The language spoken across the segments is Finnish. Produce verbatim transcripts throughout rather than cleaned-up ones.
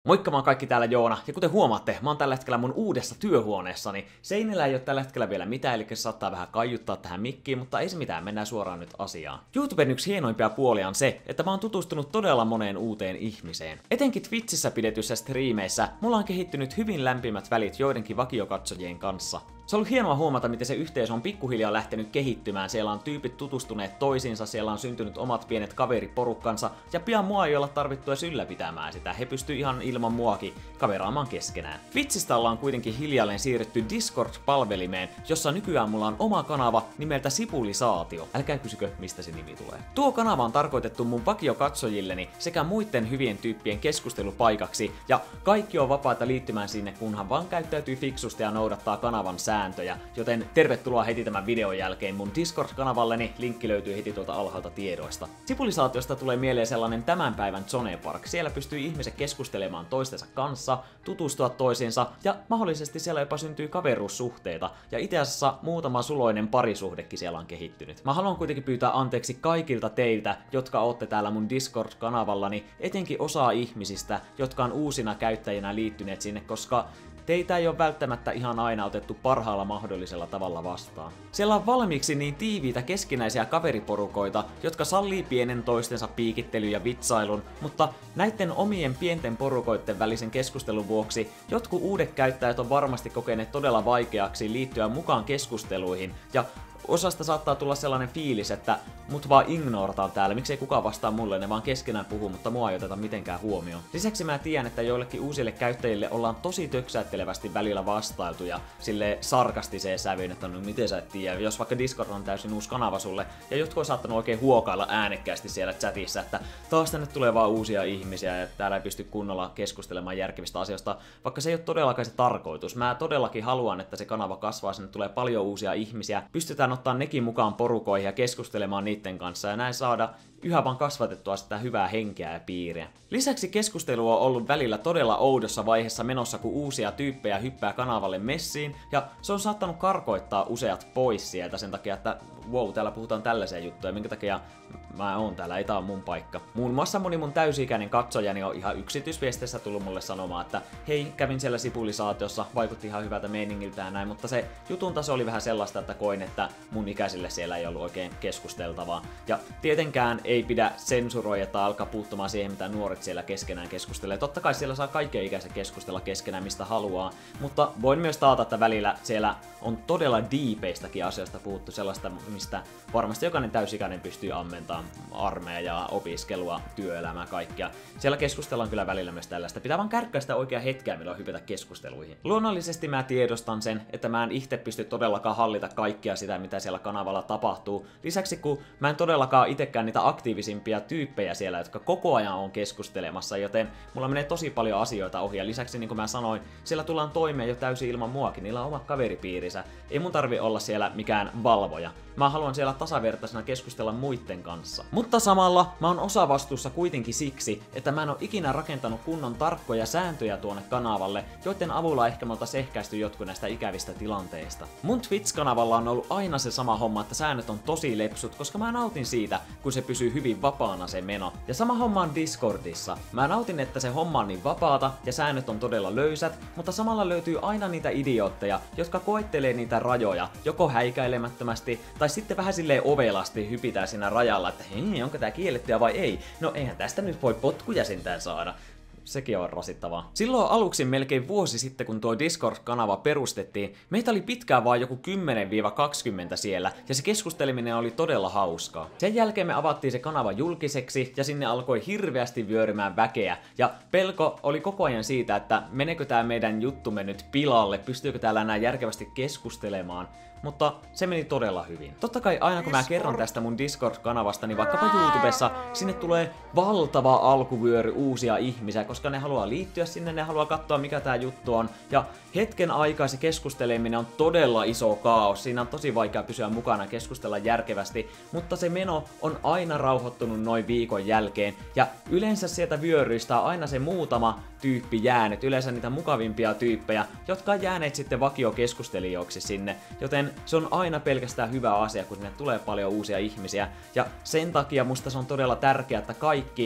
Moikka, mä oon kaikki täällä Joona, ja kuten huomaatte, mä oon tällä hetkellä mun uudessa työhuoneessani. Seinillä ei oo tällä hetkellä vielä mitään, eli se saattaa vähän kaiuttaa tähän mikkiin, mutta ei se mitään, mennään suoraan nyt asiaan. YouTuben yksi hienoimpia puolia on se, että mä oon tutustunut todella moneen uuteen ihmiseen. Etenkin Twitchissä pidetyissä striimeissä mulla on kehittynyt hyvin lämpimät välit joidenkin vakiokatsojien kanssa. Se on ollut hienoa huomata, miten se yhteisö on pikkuhiljaa lähtenyt kehittymään. Siellä on tyypit tutustuneet toisiinsa, siellä on syntynyt omat pienet kaveriporukkansa, ja pian mua ei olla tarvittu edes ylläpitämään sitä. He pystyy ihan ilman muakin kaveraamaan keskenään. Twitchistä ollaan kuitenkin hiljalleen siirrytty Discord-palvelimeen, jossa nykyään mulla on oma kanava nimeltä Sipulisaatio. Älkää kysykö, mistä se nimi tulee. Tuo kanava on tarkoitettu mun vakiokatsojilleni sekä muiden hyvien tyyppien keskustelupaikaksi, ja kaikki on vapaita liittymään sinne, kunhan vaan käyttäytyy fiksusti ja noudattaa kanavan sääntöjä. Joten tervetuloa heti tämän videon jälkeen mun Discord-kanavalleni, linkki löytyy heti tuolta alhaalta tiedoista. Sipulisaatiosta tulee mieleen sellainen tämän päivän Zone Park. Siellä pystyy ihmiset keskustelemaan toistensa kanssa, tutustua toisiinsa ja mahdollisesti siellä jopa syntyy kaveruussuhteita. Ja itse asiassa muutama suloinen parisuhdekin siellä on kehittynyt. Mä haluan kuitenkin pyytää anteeksi kaikilta teiltä, jotka ootte täällä mun Discord-kanavallani, etenkin osaa ihmisistä, jotka on uusina käyttäjinä liittyneet sinne, koska teitä ei ole välttämättä ihan aina otettu parhaalla mahdollisella tavalla vastaan. Siellä on valmiiksi niin tiiviitä keskinäisiä kaveriporukoita, jotka sallii pienen toistensa piikittelyn ja vitsailun, mutta näiden omien pienten porukoiden välisen keskustelun vuoksi jotkut uudet käyttäjät on varmasti kokeneet todella vaikeaksi liittyä mukaan keskusteluihin, ja osasta saattaa tulla sellainen fiilis, että mut vaan ignorataan täällä, miksei kukaan vastaa mulle, ne vaan keskenään puhuu, mutta mua ei oteta mitenkään huomioon. Lisäksi mä tiedän, että joillekin uusille käyttäjille ollaan tosi töksäyttelevästi välillä vastailtu ja sille sarkastiseen sävyyn, että no miten sä et tiedä, jos vaikka Discord on täysin uusi kanava sulle, ja jotkut on saattanut oikein huokailla äänekkäästi siellä chatissa, että taas tänne tulee vaan uusia ihmisiä ja täällä ei pysty kunnolla keskustelemaan järkevistä asioista, vaikka se ei ole todellakaan se tarkoitus. Mä todellakin haluan, että se kanava kasvaa, sinne tulee paljon uusia ihmisiä, pystytään ottaa nekin mukaan porukoihin ja keskustelemaan niiden kanssa ja näin saada yhä vaan kasvatettua sitä hyvää henkeä ja piiriä. Lisäksi keskustelu on ollut välillä todella oudossa vaiheessa menossa, kun uusia tyyppejä hyppää kanavalle messiin, ja se on saattanut karkoittaa useat pois sieltä sen takia, että wow, täällä puhutaan tällaisia juttuja, minkä takia mä oon täällä, ei tää on mun paikka. Muun muassa moni mun täysi-ikäinen katsojani on ihan yksityisviesteissä tullut mulle sanomaan, että hei, kävin siellä Sipulisaatiossa, vaikutti ihan hyvältä meiningiltä ja näin, mutta se jutun taso oli vähän sellaista, että koin, että mun ikäisille siellä ei ollut oikein keskusteltavaa. Ja tietenkään ei pidä sensuroida tai alkaa puuttumaan siihen, mitä nuoret siellä keskenään keskustelee. Totta kai siellä saa kaikkea ikäiset keskustella keskenään, mistä haluaa, mutta voin myös taata, että välillä siellä on todella diipeistäkin asioista puhuttu, sellaista, mistä varmasti jokainen täysikäinen pystyy ammentamaan armeijaa, opiskelua, työelämää, kaikkea. Siellä keskustellaan kyllä välillä myös tällaista. Pitää vaan kärkkää sitä oikeaa hetkeä, milloin hypätä keskusteluihin. Luonnollisesti mä tiedostan sen, että mä en itse pysty todellakaan hallita kaikkea sitä, mitä siellä kanavalla tapahtuu. Lisäksi kun mä en todellakaan itsekään niitä aktiivisimpia tyyppejä siellä, jotka koko ajan on keskustelemassa, joten mulla menee tosi paljon asioita ohi. Ja lisäksi, niin kuin mä sanoin, siellä tullaan toimeen jo täysin ilman muakin. Niillä on omat kaveripiirinsä. Ei mun tarvi olla siellä mikään valvoja. Mä haluan siellä tasavertaisena keskustella muiden kanssa. Mutta samalla mä oon osavastuussa kuitenkin siksi, että mä en oo ikinä rakentanut kunnon tarkkoja sääntöjä tuonne kanavalle, joiden avulla ehkä me oltais ehkäisty jotkut näistä ikävistä tilanteista. Mun Twitch-kanavalla on ollut aina se sama homma, että säännöt on tosi lepsut, koska mä nautin siitä, kun se pysyy hyvin vapaana se meno. Ja sama homma on Discordissa. Mä nautin, että se homma on niin vapaata ja säännöt on todella löysät, mutta samalla löytyy aina niitä idiootteja, jotka koettelee niitä rajoja, joko häikäilemättömästi tai sitten vähän silleen ovelasti hypitään siinä rajalla, että hei, onko tää kiellettyä vai ei? No eihän tästä nyt voi potkuja sentään saada. Sekin on rasittavaa. Silloin aluksi melkein vuosi sitten, kun tuo Discord-kanava perustettiin, meitä oli pitkään vaan joku kymmenen kaksikymmentä siellä, ja se keskusteleminen oli todella hauskaa. Sen jälkeen me avattiin se kanava julkiseksi, ja sinne alkoi hirveästi vyörymään väkeä, ja pelko oli koko ajan siitä, että menekö tää meidän juttumme nyt pilalle, pystyykö täällä enää järkevästi keskustelemaan. Mutta se meni todella hyvin. Totta kai aina kun mä kerron tästä mun Discord-kanavasta, niin vaikkapa YouTubessa sinne tulee valtava alkuvyöry uusia ihmisiä, koska ne haluaa liittyä sinne, ne haluaa katsoa mikä tää juttu on. Ja hetken aikaa se keskusteleminen on todella iso kaos, siinä on tosi vaikea pysyä mukana ja keskustella järkevästi, mutta se meno on aina rauhoittunut noin viikon jälkeen, ja yleensä sieltä vyöryistä on aina se muutama tyyppi jäänyt, yleensä niitä mukavimpia tyyppejä, jotka on jääneet sitten vakiokeskustelijoiksi sinne, joten se on aina pelkästään hyvä asia, kun sinne tulee paljon uusia ihmisiä, ja sen takia musta se on todella tärkeää, että kaikki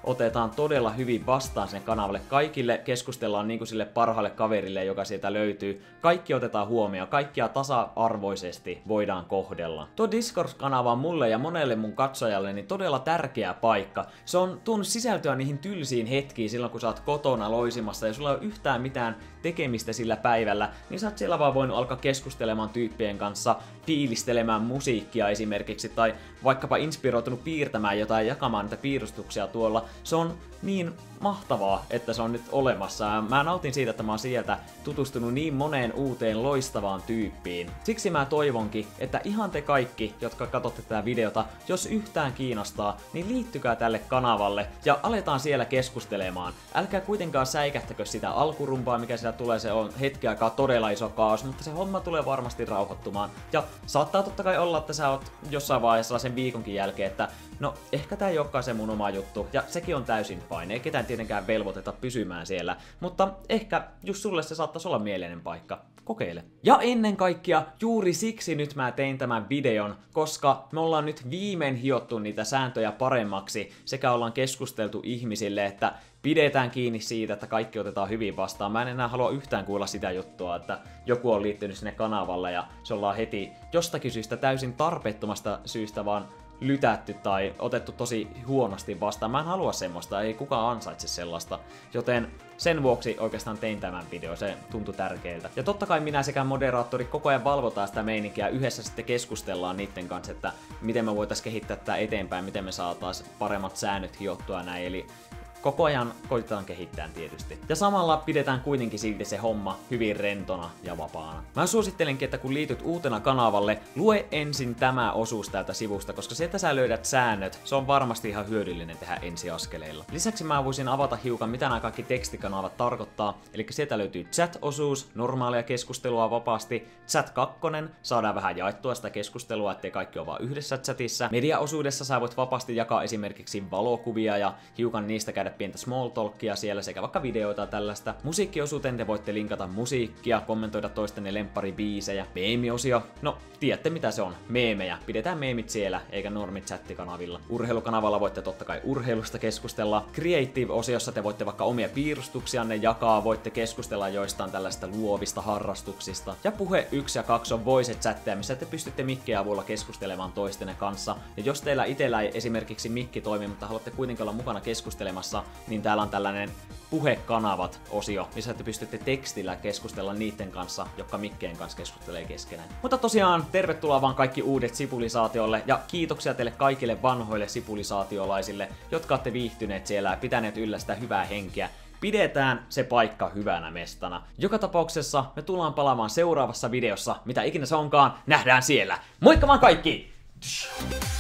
otetaan todella hyvin vastaan sinne kanavalle. Kaikille keskustellaan niin kuin sille parhaalle kaverille, joka sieltä löytyy. Kaikki otetaan huomioon, kaikkia tasa-arvoisesti voidaan kohdella. Tuo Discord-kanava on mulle ja monelle mun katsojalle niin todella tärkeä paikka. Se on tuonut sisältöä niihin tylsiin hetkiin silloin, kun sä oot kotona loisimassa ja sulla ei ole yhtään mitään tekemistä sillä päivällä, niin sä oot siellä vaan voinut alkaa keskustelemaan tyyppien kanssa, fiilistelemään musiikkia esimerkiksi, tai vaikkapa inspiroitunut piirtämään jotain ja jakamaan niitä piirustuksia tuolla. Se on niin mahtavaa, että se on nyt olemassa. Ja mä nautin siitä, että mä oon sieltä tutustunut niin moneen uuteen loistavaan tyyppiin. Siksi mä toivonkin, että ihan te kaikki, jotka katsotte tätä videota, jos yhtään kiinnostaa, niin liittykää tälle kanavalle ja aletaan siellä keskustelemaan. Älkää kuitenkaan säikähtäkö sitä alkurumpaa, mikä siellä tulee. Se on hetki aikaa todella iso kaos, mutta se homma tulee varmasti rauhoittumaan. Ja saattaa totta kai olla, että sä oot jossain vaiheessa sen viikonkin jälkeen, että no ehkä tää ei olekaan se mun oma juttu, ja sekin on täysin fine, ei ketään tietenkään velvoiteta pysymään siellä, mutta ehkä just sulle se saattaisi olla mieleinen paikka. Kokeile. Ja ennen kaikkea juuri siksi nyt mä tein tämän videon, koska me ollaan nyt viimein hiottu niitä sääntöjä paremmaksi, sekä ollaan keskusteltu ihmisille, että pidetään kiinni siitä, että kaikki otetaan hyvin vastaan. Mä en enää halua yhtään kuulla sitä juttua, että joku on liittynyt sinne kanavalle ja se ollaan heti jostakin syystä täysin tarpeettomasta syystä vaan lytätty tai otettu tosi huonosti vastaan. Mä en halua semmoista, ei kukaan ansaitse sellaista. Joten sen vuoksi oikeastaan tein tämän video, se tuntui tärkeältä. Ja totta kai minä sekä moderaattori koko ajan valvotaan sitä meininkiä, yhdessä sitten keskustellaan niiden kanssa, että miten me voitaisiin kehittää tätä eteenpäin, miten me saataisiin paremmat säännöt hiottua näin. Eli koko ajan koitetaan kehittää tietysti. Ja samalla pidetään kuitenkin silti se homma hyvin rentona ja vapaana. Mä suosittelenkin, että kun liityt uutena kanavalle, lue ensin tämä osuus täältä sivusta, koska sieltä sä löydät säännöt. Se on varmasti ihan hyödyllinen tehdä ensiaskeleilla. Lisäksi mä voisin avata hiukan, mitä nämä kaikki tekstikanavat tarkoittaa. Eli sieltä löytyy chat-osuus, normaalia keskustelua vapaasti. chat kaksi, saadaan vähän jaettua sitä keskustelua, ettei kaikki ole vaan yhdessä chatissa. Media-osuudessa sä voit vapaasti jakaa esimerkiksi valokuvia ja hiukan niistä käydä pientä small talkia siellä sekä vaikka videoita tällaista. Musiikkiosuuteen te voitte linkata musiikkia, kommentoida toistenne lempparibiisejä. Meemiosio, no tiedätte mitä se on, meemejä. Pidetään meemit siellä eikä normi chattikanavilla. Urheilukanavalla voitte totta kai urheilusta keskustella. Creative-osiossa te voitte vaikka omia piirustuksianne jakaa, voitte keskustella joistain tällaista luovista harrastuksista. Ja puhe yksi ja kaksi on voice chatteja, missä te pystytte mikkien avulla keskustelemaan toistenne kanssa. Ja jos teillä itsellä ei esimerkiksi mikki toimi, mutta haluatte kuitenkin olla mukana keskustelemassa, niin täällä on tällainen puhekanavat-osio, missä te pystytte tekstillä keskustella niiden kanssa, jotka mikkeen kanssa keskustelee keskenään. Mutta tosiaan, tervetuloa vaan kaikki uudet Sipulisaatiolle, ja kiitoksia teille kaikille vanhoille sipulisaatiolaisille, jotka olette viihtyneet siellä ja pitäneet yllä sitä hyvää henkeä. Pidetään se paikka hyvänä mestana. Joka tapauksessa me tullaan palaamaan seuraavassa videossa, mitä ikinä se onkaan, nähdään siellä. Moikka vaan kaikki!